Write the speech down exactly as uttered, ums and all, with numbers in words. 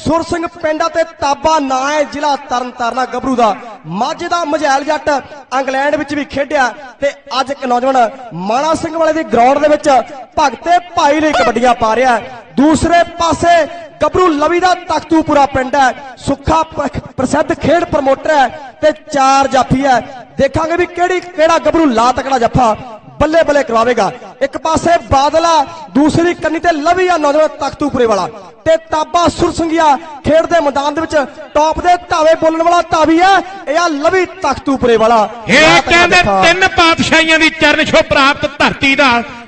सुर सिंह पिंड ते ताबा ना है जिला तरन तारना गबरू का माझे का मझैल जट इंग्लैंड विच भी खेडिया ते अज एक नौजवान माना सिंह वाले दी ग्राउंड दे विच भगते भाई लई कबड्डियां पा रहा है। दूसरे पासे गबरू लवी का तख्तूपुरा पिंड है सुखा प्रसिद्ध खेड प्रमोटर है ते चार जाफी है। देखांगे भी केड़ी केड़ा गबरू ला तकड़ा जफा बल्ले बल्ले करवाएगा। एक पासे बादला दूसरी कन्नी ते लवी आ नौजवान तख्तूपुरे वाला ते ताबा सुरसिंघिया खेड दे मैदान दे विच टॉप दे धावे बोलण वाला धावी है यह लवी तख्तूपुरे वाला। ये कहंदे तीन पातशाहियां दी चरण छो प्राप्त धरती दा